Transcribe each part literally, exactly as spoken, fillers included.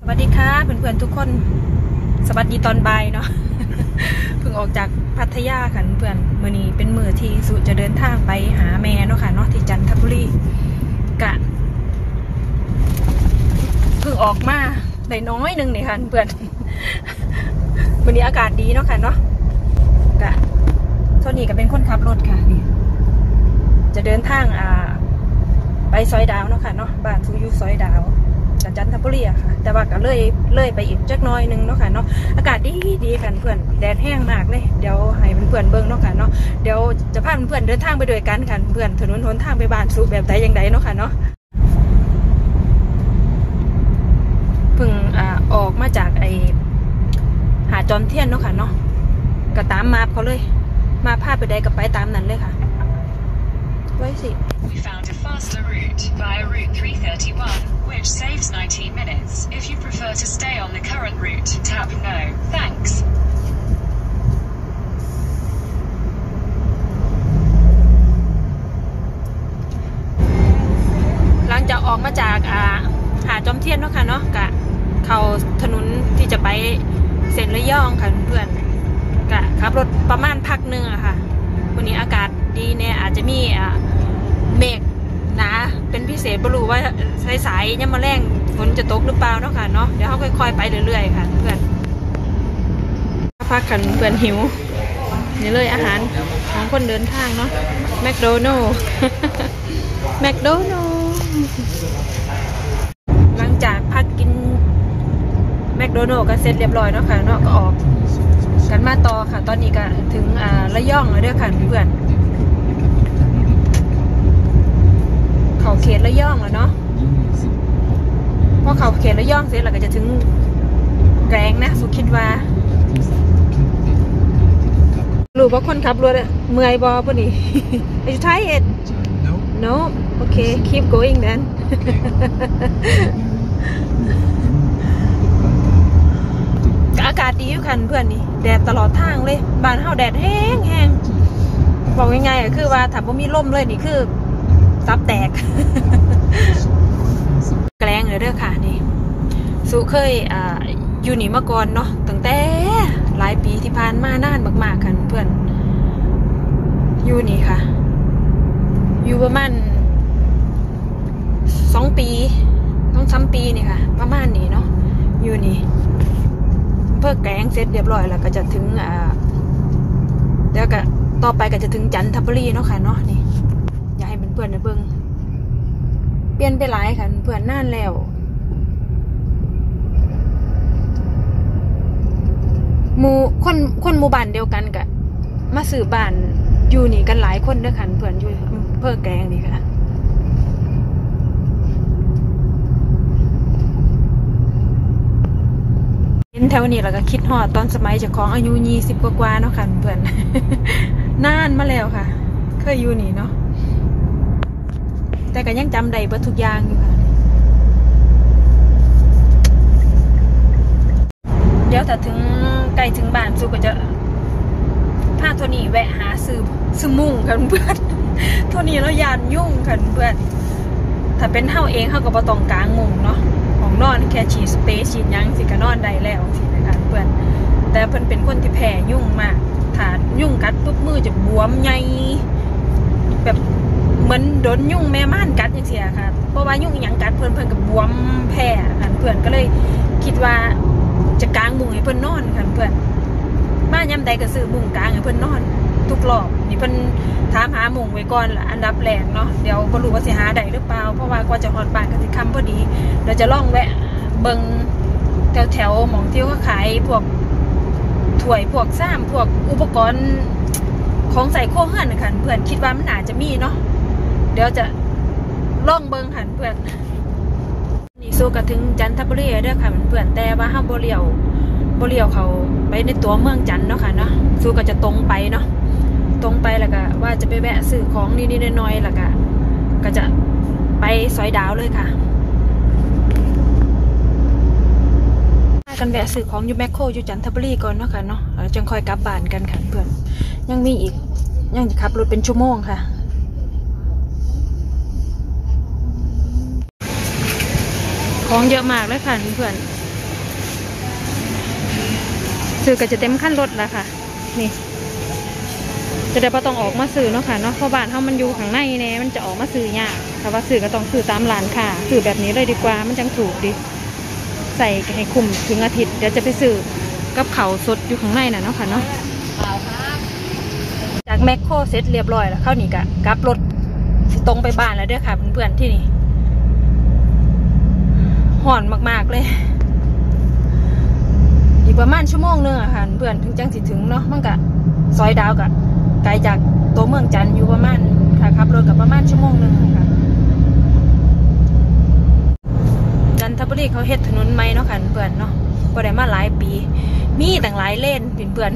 วัสดีค่ะเพื่อนๆทุกคนสวัสดีตอนบ่ายเนาะ เพิ่งออกจากพัทยาค่ะเพื่อนมื้อนี้เป็นมื้อที่สุจะเดินทางไปหาแม่เนาะค่ะเนาะที่จันทบุรีกะเพิ่งออกมาได้น้อยนึงนี่ค่ะเพื่อน วันนี้อากาศดีเนาะค่ะเนาะกะโทนี่ก็เป็นคนขับรถค่ะนี่จะเดินทางอ่าไปซอยดาวเนาะค่ะเนาะบ้านซูยูซอยดาวจากจันทบุรีอะค่ะแต่ว่าก็เลยเลยไปอีกจักน้อยนึงเนาะค่ะเนาะอากาศดีดีกันเพื่อนแดดแห้งมากเลยเดี๋ยวให้เพื่อนเบิ่งเนาะค่ะเนาะเดี๋ยวจะพาเพื่อนเดินทางไปด้วยกันค่ะเพื่อนถนนหนทางไปบ้านซูแบบใดอย่างใดเนาะค่ะเนาะเพิ่งอ่าออกมาจากไอหาดจอมเทียนเนาะค่ะเนาะก็ตามมาเขาเลยมาพาไปใดก็ไปตามนั้นเลยค่ะไว้สิ We found a faster route via Route three thirty-one, which saves nineteen minutes. If you prefer to stay on the current route, tap no. Thanks. หลังจากออกมาจากอ่าหาดจอมเทียนเนาะค่ะเนาะกะเข้าถนนที่จะไปเส้นระยองค่ะเพื่อนกะขับรถประมาณพักหนึ่งอะค่ะวันนี้อากาศดีเนี่ยอาจจะมีอ่าเมฆหนาเป็นพิเศษไม่รู้ว่าสายๆยังมาแรงฝนจะตกหรือเปล่าเนาะค่ะเนาะเดี๋ยวเขาค่อยๆไปเรื่อยๆค่ะเพื่อนพักกันเพื่อนหิวนี่เลยอาหารของคนเดินทางเนาะแมคโดนัลด์ แมคโดนัลด์หลังจากพักกินแมคโดนัลด์ก็เสร็จเรียบร้อยเนาะค่ะเนาะก็ออกกันมาต่อค่ะตอนนี้ก็ถึงอ่าระยองแล้วเด้อค่ะเพื่อนเขาเขตระยองแล้วเนาะพอเขาเขตระยองเสร็จเราก็จะถึงแกรงนะสุคิดว่ารู้ว่าคนขับรถเมื่อยบอป่ะนี่ Are you tired? No. No? Okay, keep going then. อากาศดีอยู่ค่ะเพื่อนนี่แดดตลอดทางเลยบ้านเฮาแดดแห้งแห้งบอกง่ายๆคือว่าถ้าบ่มีลมเลยนี่คือซับแตก แกล้งเลยเด้อค่ะนี่สุเคยอ่าอยู่นี่มาก่อนเนาะตั้งแต่หลายปีที่ผ่านมานานมากๆค่ะเพื่อนอยู่นี่ค่ะอยู่ประมาณสองปีต้องสามปีนี่ค่ะประมาณนี้เนาะอยู่นี่เพื่อแกล้งเสร็จเรียบร้อยแล้วก็จะถึงอ่าแล้วก็ต่อไปก็จะถึงจันทบุรีเนาะค่ะเนาะนี่อยากให้เพื่อนๆได้เบิ่งเปลี่ยนไปหลายค่ะเพื่อนนานแล้วหมู่คนคนหมู่บ้านเดียวกันกะมาซื้อบ้านอยู่นี่กันหลายคนเด้อค่ะเพื่อนอยู่อำเภอแกลงนี่ค่ะเห็นแถวนี้แล้วก็คิดฮอดตอนสมัยเจ้าของอายุยี่สิบกว่าๆเนาะค่ะเพื่อน นานมาแล้วค่ะเคยอยู่นี่เนาะแต่ก็ยังจำได้เบิดทุกอย่างอยู่ค่ะเดี๋ยวถ้าถึงใกล้ถึงบ้านสุก็จะพาโทนี่แวะหาซื้อซื้อมุ้งกันเพื่อนโทนี่แล้วยานยุ่งกันเพื่อนถ้าเป็นเฮาเองเฮาก็บ่ต้องกางมุ้งเนาะของนอนแค่ฉีดสเปรย์ฉีดยังสิก็นอนได้แล้วสินะคะเพื่อนแต่เพิ่นเป็นคนที่แพ้ยุ่งมากถ้ายุ่งกัดปุ๊บมือจะบวมใหญ่แบบเหมือนโดนยุ่งแม่ม่านกัดจังซี่ค่ะเพราะว่ายุ่งหยังกัดเพิ่นเพิ่นก็บวมแพ้ค่ะเพื่อนก็เลยคิดว่าจะกางมุ้งให้เพื่อนนอนค่ะเพื่อนบ้านยำใดก็ซื้อมุ้งกางให้เพื่อนนอนทุกรอบนี่เพื่อนถามหามุ้งไว้ก่อนละอันดับแรกเนาะเดี๋ยวบ่รู้ว่าสิหาได้หรือเปล่าเพราะว่ากว่าจะฮอดบ้านก็สิค่ำพอดีเราจะล่องแวะเบิ่งแถวแถวหม่องที่เขาขายพวกถ้วยพวกซ้ำพวกอุปกรณ์ของใส่โค้งเฮือนค่ะเพื่อนคิดว่ามันอาจจะมีเนาะเดี๋ยวจะล่องเบิ่งค่ะเพื่อนนี่สู้กับถึงจันทบุรีเด้อค่ะเพื่อนแต่ว่าห้ามบ่เลี้ยวบ่เลี้ยวเขาไปในตัวเมืองจันทร์เนาะค่ะเนาะสู้ก็จะตรงไปเนาะตรงไปแล้วก็ว่าจะไปแวะซื้อของนิดๆน้อยๆแล้วก็ก็จะไปซอยดาวเลยค่ะกันแวะซื้อของอยู่แมคโครอยู่จันทบุรีก่อนเนาะค่ะเนาะจังค่อยกลับบ้านกันค่ะเพื่อนยังมีอีกยังจะขับรถเป็นชั่วโมงค่ะของเยอะมากเลยค่ะเพื่อนซื้อก็จะเต็มขั้นรถแล้วค่ะนี่จะได้ไม่ต้องออกมาซื้อเนาะค่ะเนาะเพราะบ้านเขามันอยู่ข้างในเนี่ยมันจะออกมาซื้อยากแต่ว่าซื้อก็ต้องซื้อตามร้านค่ะซื้อแบบนี้เลยดีกว่ามันจังถูกดิใส่ให้คุ้มถึงอาทิตย์เดี๋ยวจะไปซื้อกับเขาสดอยู่ข้างในน่ะเนาะค่ะเนาะจากแมคโครเสร็จเรียบร้อยแล้วเข้านี่กะกลับรถตรงไปบ้านแล้วเด้อค่ะเพื่อนๆที่นี่ห่อนมากๆเลยอีกประมาณชั่วโมงนึงอะค่ะเพื่อนถึงจังสิถึงเนาะมันกะซอยดาวกะไกลจากตัวเมืองจันทร์อยู่ประมาณค่ะขับรถกับประมาณชั่วโมงนึงค่ะจันทบุรีเขาเฮ็ดถนนใหม่เนาะค่ะเพื่อนเนาะก็ได้มาหลายปีมีต่างหลายเลนเพื่อน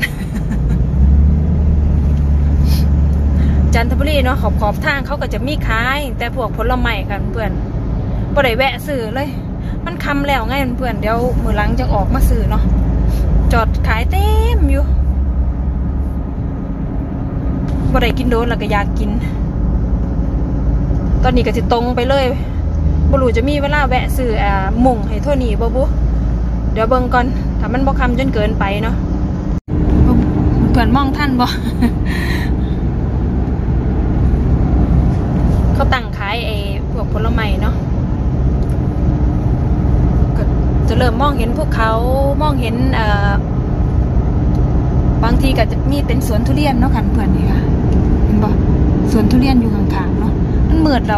จันทบุรีเนาะขอบขอบทางเขาก็จะมีขายแต่พวกผลไม้ค่ะเพื่อนก็ได้แวะซื้อเลยมันคำแล้วไงเพื่อนเดี๋ยวมือหลังจะออกมาซื้อเนาะจอดขายเต็มอยู่บ่ได้กินโดนแล้วก็อยากกินตอนนี้ก็จะตรงไปเลยบ่รู้จะมีเวลาแวะซื้ออ่าหม่งให้เท่านี้บ่บุเดี๋ยวเบิ่งก่อนถ้ามันบ่คำจนเกินไปเนาะเพื่อนมองท่านบ่ เขาตั้งขายไอ้พวกผลไม้เนาะก็จะเริ่มมองเห็นพวกเขามองเห็นเอ่อบางทีก็จะมีเป็นสวนทุเรียนเนาะค่ะเพื่อนนี่ค่ะเห็นบ่สวนทุเรียนอยู่ข้างๆเนาะมันมืดเรา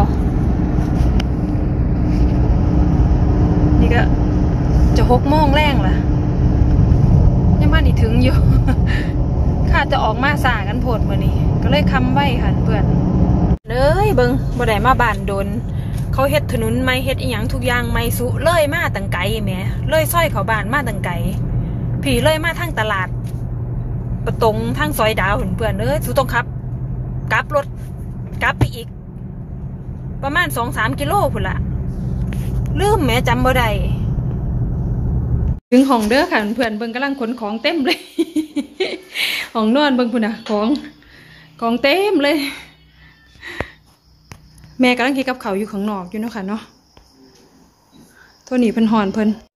นี่ก็จะหกโมงแรงล่ะยังมานี่ถึงอยู่ ข้าจะออกมาสากันโพดมื้อนี้ก็เลยคำไว้ค่ะเพื่อนเลยเบิ่งบ่ได้มาบ้านโดนเขาเฮ็ดถนนใหม่เฮ็ดอีหยังทุกอย่างใหม่สุเลยมาตั้งไกลแหมเลยซอยเขาบ้านมาตั้งไกลผีเลยมาทางตลาดประตงทางซอยดาวเพื่อนเอ้ยสุต้องขับกลับรถกลับไปอีกประมาณสองสามกิโลพุ่นละลืมแม่จำบ่ได้ถึงห้องเด้อค่ะเพื่อนเบิ่งกำลังขนของเต็มเลย ห้องนอนเบิ่งพุ่นน่ะของของเต็มเลยแม่กำลังกินกับเขาอยู่ข้างนอกอยู่เนาะค่ะเนาะตัวนี้เพิ่นหอนเพิ่น